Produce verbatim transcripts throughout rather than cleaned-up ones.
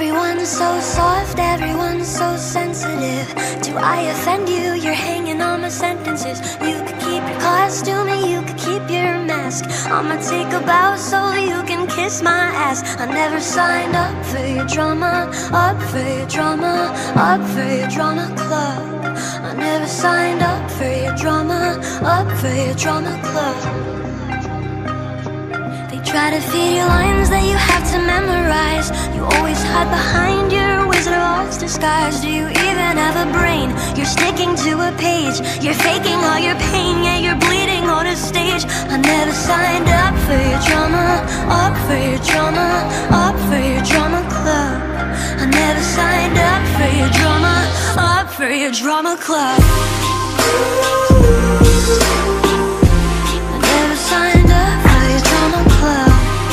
Everyone's so soft, everyone's so sensitive. Do I offend you? You're hanging on my sentences. You could keep your costume and you could keep your mask. I'ma take a bow so you can kiss my ass. I never signed up for your drama, up for your drama, up for your drama club. I never signed up for your drama, up for your drama club. Try to feed you lines that you have to memorize. You always hide behind your Wizard of Oz disguise. Do you even have a brain? You're sticking to a page. You're faking all your pain, yeah, you're bleeding on a stage. I never signed up for your drama, up for your drama, up for your drama club. I never signed up for your drama, up for your drama club. I never signed up for your drama club.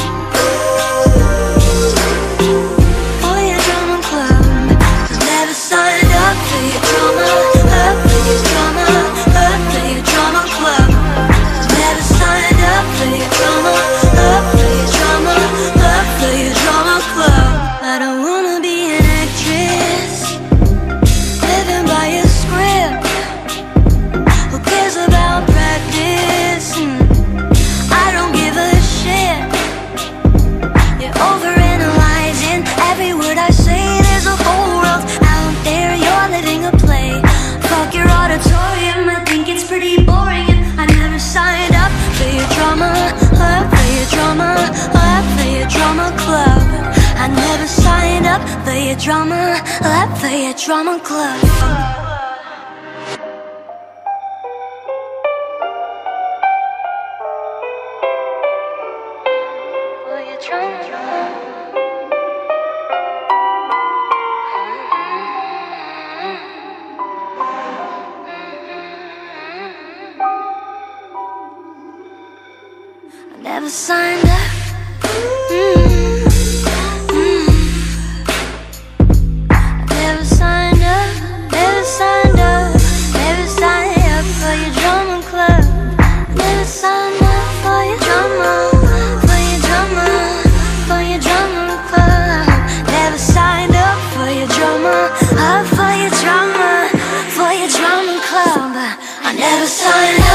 For your drama, up for your drama club. For your drama club. I never signed up. Never signed up.